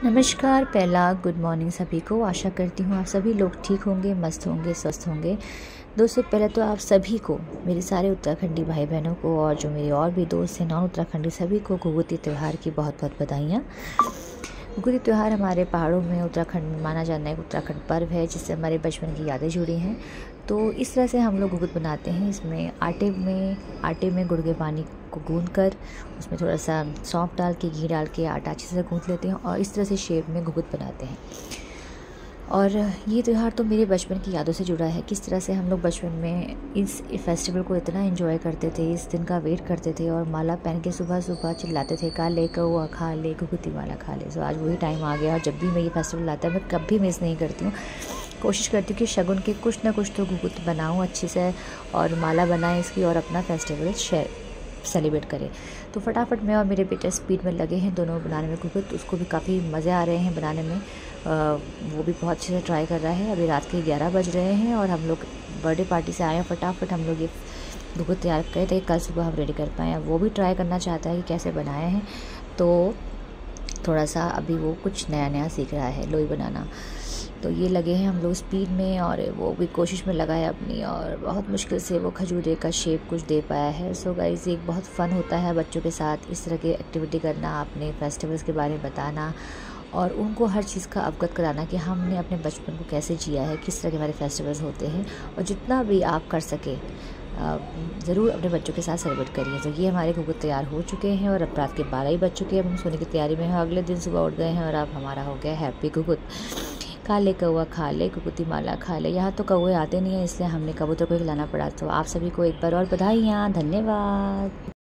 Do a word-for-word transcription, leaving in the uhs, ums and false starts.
नमस्कार, पहला good morning सभी को। आशा करती हूँ आप सभी लोग ठीक होंगे, मस्त होंगे, स्वस्थ होंगे। दोस्तों, पहले तो आप सभी को, मेरे सारे उत्तराखंडी भाई बहनों को और जो मेरे और भी दोस्त हैं नॉन उत्तराखंडी, सभी को घुघुती त्यौहार की बहुत बहुत बधाइयाँ। घुघुती त्यौहार हमारे पहाड़ों में उत्तराखंड में माना जाना एक उत्तराखंड पर्व है जिससे हमारे बचपन की यादें जुड़ी हैं। तो इस तरह से हम लोग घुघुत बनाते हैं। इसमें आटे में आटे में गुड़ के पानी को गूंद कर उसमें थोड़ा सा सौंफ डाल के, घी डाल के आटा अच्छे से गूंद लेते हैं और इस तरह से शेप में घुघुत बनाते हैं। और ये त्यौहार तो मेरे बचपन की यादों से जुड़ा है। किस तरह से हम लोग बचपन में इस फेस्टिवल को इतना एंजॉय करते थे, इस दिन का वेट करते थे और माला पहन के सुबह सुबह चिल्लाते थे, का ले कौआ खा ले, घुघुती माला खा ले। तो आज वही टाइम आ गया और जब भी मैं ये फेस्टिवल आता है मैं कभी मिस नहीं करती हूँ। कोशिश करती हूँ कि शगुन के कुछ ना कुछ तो घुघुत बनाऊँ अच्छे से और माला बनाएं इसकी और अपना फेस्टिवल शेयर सेलिब्रेट करें। तो फटाफट मैं और मेरे बेटे स्पीड में लगे हैं दोनों बनाने में घुघुत। उसको भी काफ़ी मज़े आ रहे हैं बनाने में। आ, वो भी बहुत अच्छे से ट्राई कर रहा है। अभी रात के ग्यारह बज रहे हैं और हम लोग बर्थडे पार्टी से आए हैं। फटाफट हम लोग ये घुघुत तैयार करे थे, कल सुबह हम रेडी कर पाएँ। वो भी ट्राई करना चाहता है कि कैसे बनाए हैं, तो थोड़ा सा अभी वो कुछ नया नया सीख रहा है लोई बनाना। तो ये लगे हैं हम लोग स्पीड में और वो भी कोशिश में लगा है अपनी, और बहुत मुश्किल से वो खजूरे का शेप कुछ दे पाया है। सो गाइस, एक बहुत फ़न होता है बच्चों के साथ इस तरह की एक्टिविटी करना, अपने फेस्टिवल्स के बारे में बताना और उनको हर चीज़ का अवगत कराना कि हमने अपने बचपन को कैसे जिया है, किस तरह के हमारे फेस्टिवल्स होते हैं। और जितना भी आप कर सके ज़रूर अपने बच्चों के साथ सेलिब्रेट करिए। तो ये हमारे घुघुत तैयार हो चुके हैं और अब रात के बारह ही बज चुके हैं। अब हम सोने की तैयारी में हैं। अगले दिन सुबह उठ गए हैं और अब हमारा हो गया हैप्पी घुघुत। खा ले कौआ खा ले, घुघुती माला खा ले। यहाँ तो कौए आते नहीं हैं इसलिए हमने कबूतर को ही लाना पड़ा। तो आप सभी को एक बार और बधाइयाँ, धन्यवाद।